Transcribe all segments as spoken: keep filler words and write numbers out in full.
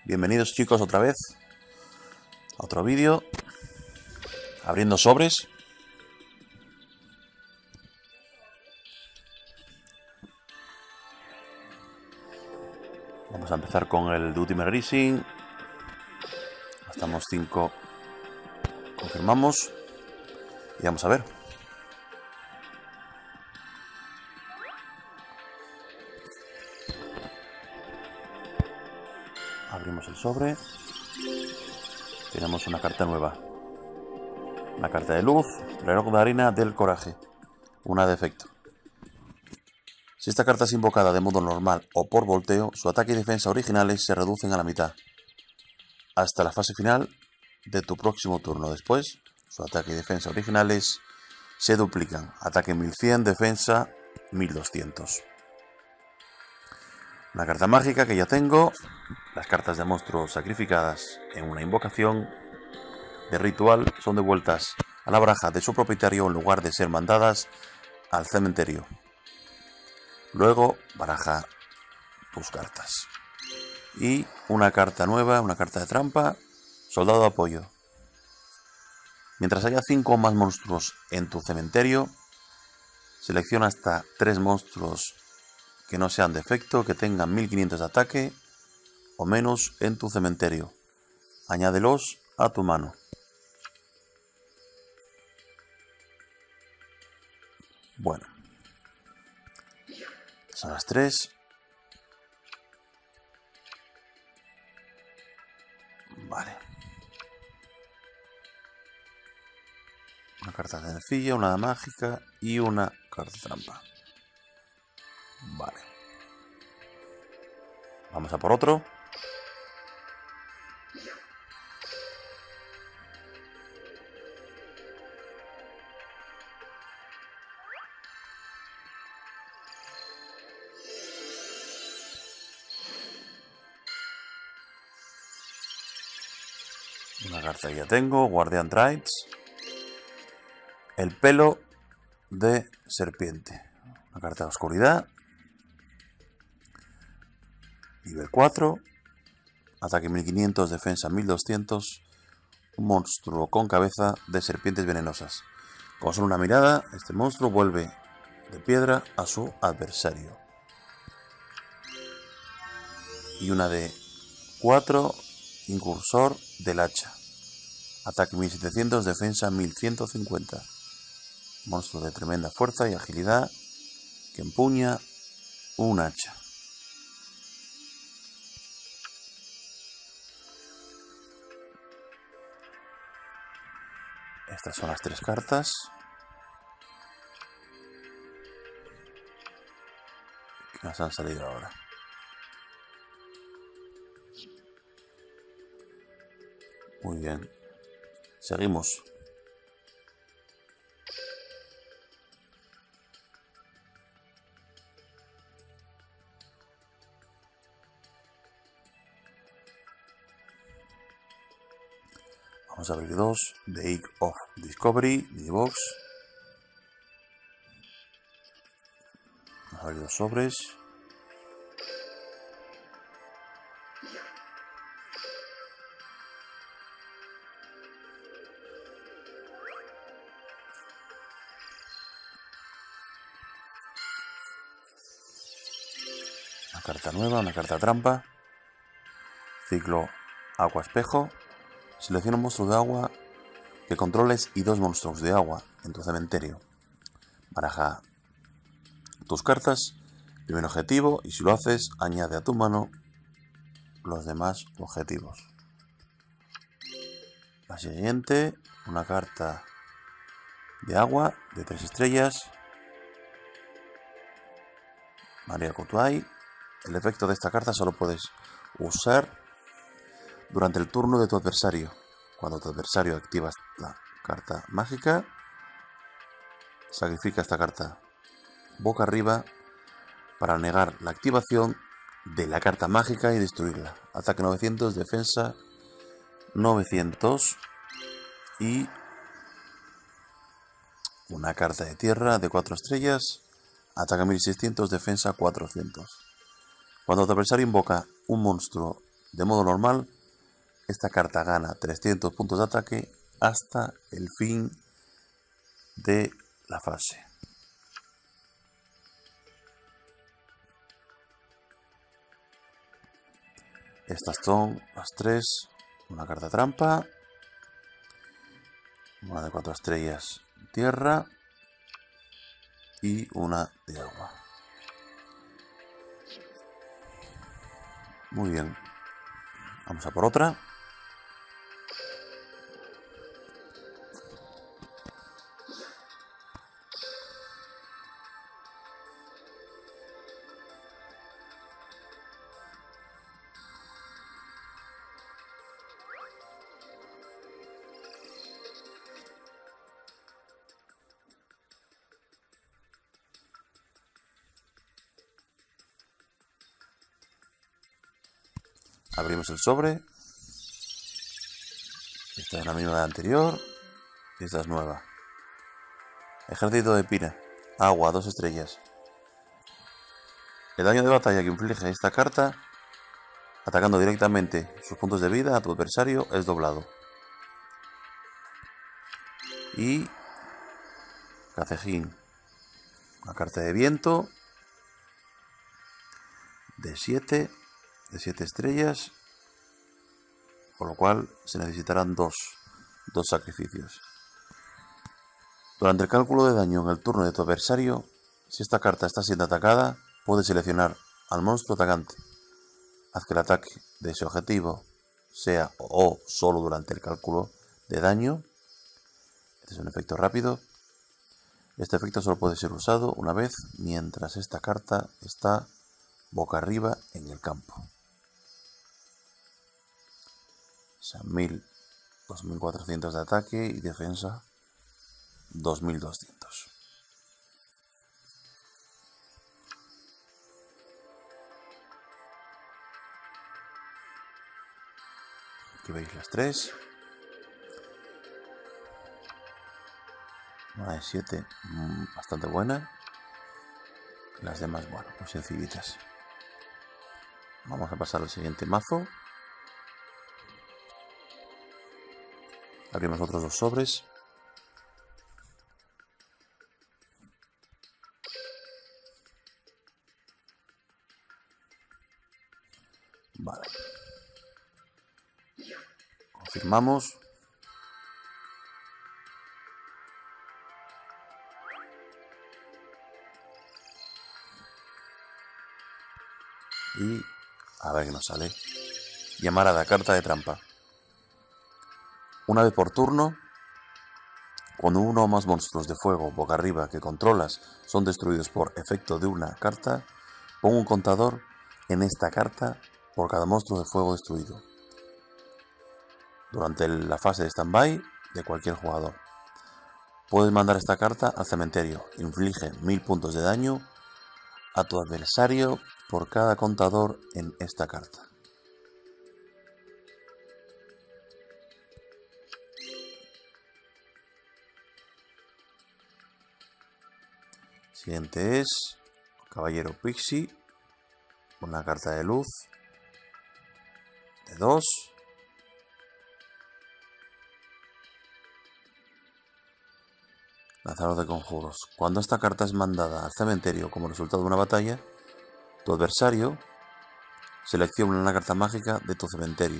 Bienvenidos chicos otra vez a otro vídeo, abriendo sobres. Vamos a empezar con el de Ultimate Racing. Estamos cinco, confirmamos y vamos a ver. Abrimos el sobre. Tenemos una carta nueva. Una carta de luz, reloj de arena del coraje. Una de efecto. Si esta carta es invocada de modo normal o por volteo, su ataque y defensa originales se reducen a la mitad. Hasta la fase final de tu próximo turno. Después, su ataque y defensa originales se duplican. Ataque mil cien, defensa mil doscientos. Una carta mágica que ya tengo. Las cartas de monstruos sacrificadas en una invocación de ritual son devueltas a la baraja de su propietario en lugar de ser mandadas al cementerio. Luego baraja tus cartas. Y una carta nueva, una carta de trampa, soldado de apoyo. Mientras haya cinco o más monstruos en tu cementerio, selecciona hasta tres monstruos que no sean de efecto, que tengan mil quinientos de ataque o menos en tu cementerio. Añádelos a tu mano. Bueno, son las tres. Vale. Una carta sencilla, una mágica y una carta trampa. Vale. Vamos a por otro. Una carta que ya tengo, Guardian Traits. El pelo de serpiente. Una carta de oscuridad. Nivel cuatro. Ataque mil quinientos, defensa mil doscientos. Un monstruo con cabeza de serpientes venenosas. Con solo una mirada, este monstruo vuelve de piedra a su adversario. Y una de cuatro. Incursor del hacha. Ataque mil setecientos, defensa mil ciento cincuenta. Monstruo de tremenda fuerza y agilidad que empuña un hacha. Estas son las tres cartas. Que nos han salido ahora. Muy bien. Seguimos. Vamos a abrir dos. The Egg of Discovery, Minibox. Vamos a abrir dos sobres. Una carta nueva, una carta trampa. Ciclo agua espejo. Selecciona un monstruo de agua que controles y dos monstruos de agua en tu cementerio. Baraja tus cartas, primer objetivo, y si lo haces, añade a tu mano los demás objetivos. La siguiente, una carta de agua de tres estrellas. María Cotuay. El efecto de esta carta solo puedes usar durante el turno de tu adversario. Cuando tu adversario activa esta carta mágica, sacrifica esta carta boca arriba para negar la activación de la carta mágica y destruirla. Ataque novecientos, defensa novecientos y una carta de tierra de cuatro estrellas. Ataque mil seiscientos, defensa cuatrocientos. Cuando tu adversario invoca un monstruo De modo normal, esta carta gana trescientos puntos de ataque hasta el fin de la fase. Estas son las tres. Una carta trampa, una de cuatro estrellas tierra y una de agua. Muy bien, vamos a por otra. Abrimos el sobre. Esta es la misma de la anterior. Y esta es nueva. Ejército de Pira. Agua, dos estrellas. El daño de batalla que inflige esta carta, atacando directamente sus puntos de vida a tu adversario, es doblado. Y Cacejín. Una carta de viento. De siete. De siete estrellas, por lo cual se necesitarán dos, dos sacrificios. Durante el cálculo de daño en el turno de tu adversario, si esta carta está siendo atacada, puedes seleccionar al monstruo atacante. Haz que el ataque de ese objetivo sea o solo durante el cálculo de daño. Este es un efecto rápido. Este efecto solo puede ser usado una vez mientras esta carta está boca arriba en el campo. O sea, mil, dos mil cuatrocientos de ataque y defensa dos mil doscientos. Aquí veis las tres. Una de siete, bastante buena. Las demás, bueno, muy sencillitas. Vamos a pasar al siguiente mazo. Abrimos otros dos sobres. Vale. Confirmamos. Y a ver qué nos sale. Llamarada, carta de trampa. Una vez por turno, cuando uno o más monstruos de fuego boca arriba que controlas son destruidos por efecto de una carta, pon un contador en esta carta por cada monstruo de fuego destruido durante la fase de stand-by de cualquier jugador. Puedes mandar esta carta al cementerio. Inflige mil puntos de daño a tu adversario por cada contador en esta carta. Siguiente es Caballero Pixie, una carta de luz de dos. Lanzador de conjuros. Cuando esta carta es mandada al cementerio como resultado de una batalla, tu adversario selecciona una carta mágica de tu cementerio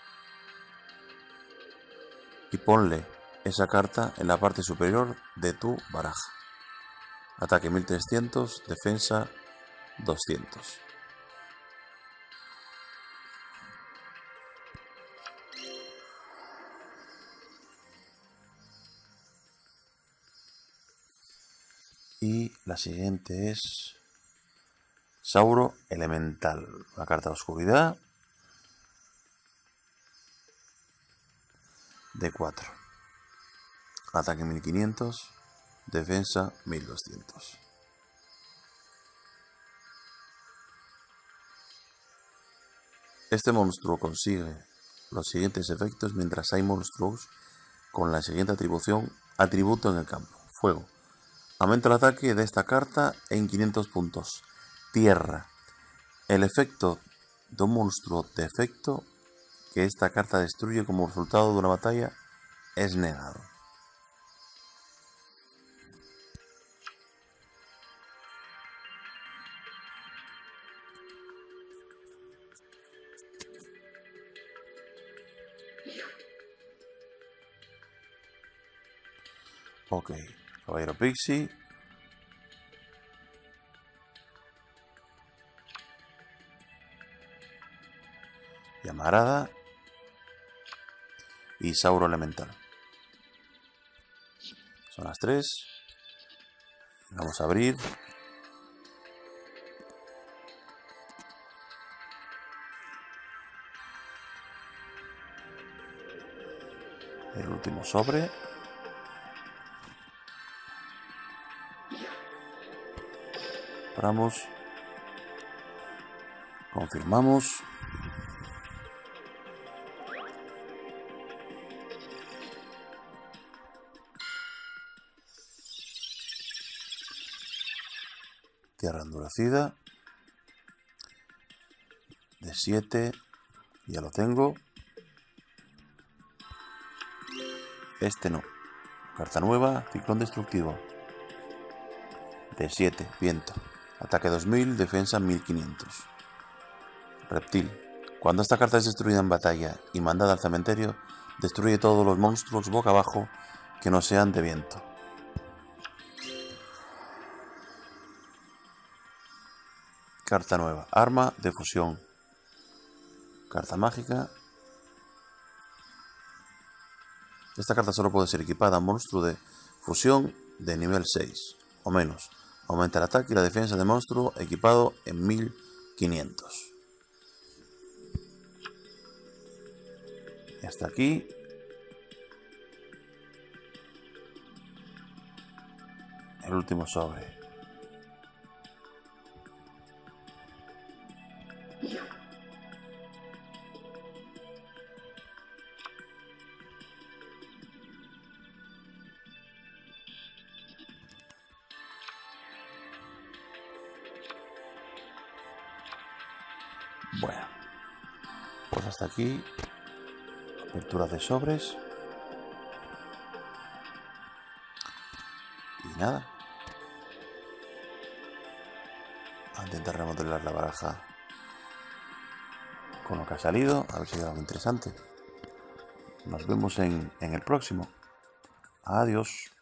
y ponle esa carta en la parte superior de tu baraja. Ataque mil trescientos, defensa doscientos. Y la siguiente es Sauro Elemental, una carta de oscuridad de cuatro. Ataque mil quinientos, defensa mil doscientos. Este monstruo consigue los siguientes efectos mientras hay monstruos con la siguiente atribución, atributo en el campo. Fuego. Aumenta el ataque de esta carta en quinientos puntos. Tierra. El efecto de un monstruo de efecto que esta carta destruye como resultado de una batalla es negado. Ok, Caballero Pixie. Llamarada. Y Sauro Elemental. Son las tres. Vamos a abrir. El último sobre. Compramos. Confirmamos. Tierra endurecida. De siete. Ya lo tengo. Este no. Carta nueva. Ciclón destructivo. De siete. Viento. Ataque dos mil. Defensa mil quinientos. Reptil. Cuando esta carta es destruida en batalla y mandada al cementerio, destruye todos los monstruos boca abajo que no sean de viento. Carta nueva. Arma de fusión. Carta mágica. Esta carta solo puede ser equipada a un monstruo de fusión de nivel seis o menos. Aumenta el ataque y la defensa de monstruo equipado en mil quinientos. Y hasta aquí. El último sobre. Bueno, pues hasta aquí. Apertura de sobres. Y nada. A intentar remodelar la baraja con lo que ha salido. A ver si hay algo interesante. Nos vemos en, en el próximo. Adiós.